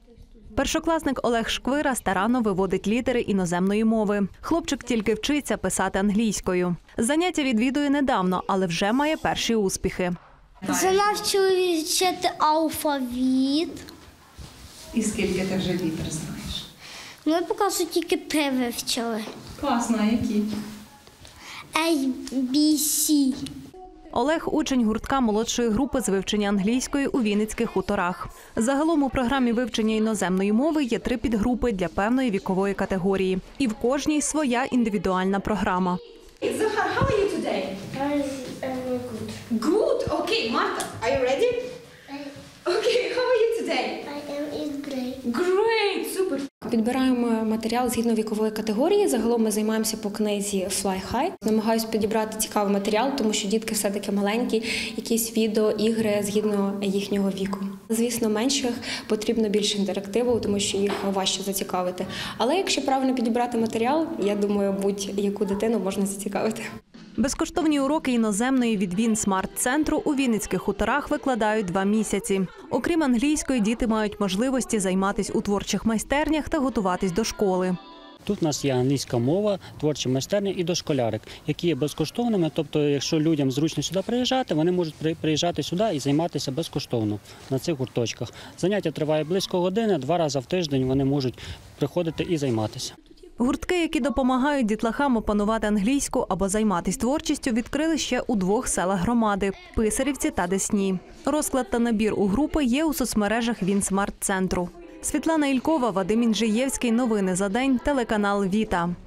Першокласник Олег Шквира старанно виводить літери іноземної мови. Хлопчик тільки вчиться писати англійською. Заняття відвідує недавно, але вже має перші успіхи. Навчили вчити алфавіт. І скільки ти вже літер знаєш? Ми поки що тільки 3 вивчили. Класно, а які? A, B, C. Олег – учень гуртка молодшої групи з вивчення англійської у Вінницьких хуторах. Загалом у програмі вивчення іноземної мови є 3 підгрупи для певної вікової категорії. І в кожній своя індивідуальна програма. Захар, how are you today? Good. Good. Okay, Marta, are you ready? Okay, how are you today? I am in grade. Great, super. Підбираємо матеріал згідно вікової категорії. Загалом ми займаємося по книзі Fly High. Намагаюся підібрати цікавий матеріал, тому що дітки все-таки маленькі, якісь відео, ігри згідно їхнього віку. Звісно, менших потрібно більше інтерактиву, тому що їх важче зацікавити. Але якщо правильно підібрати матеріал, я думаю, будь-яку дитину можна зацікавити. Безкоштовні уроки іноземної від Він-Смарт-центру у Вінницьких хуторах викладають 2 місяці. Окрім англійської, діти мають можливості займатися у творчих майстернях та готуватись до школи. Тут у нас є англійська мова, творчі майстерні і дошколярик, які є безкоштовними. Тобто, якщо людям зручно сюди приїжджати, вони можуть приїжджати сюди і займатися безкоштовно на цих гурточках. Заняття триває близько години, 2 рази в тиждень вони можуть приходити і займатися. Гуртки, які допомагають дітлахам опанувати англійську або займатися творчістю, відкрили ще у 2 селах громади – Писарівці та Десні. Розклад та набір у групи є у соцмережах Він-Смарт-центру. Світлана Ількова, Вадим Інжиєвський. Новини за день. Телеканал «Віта».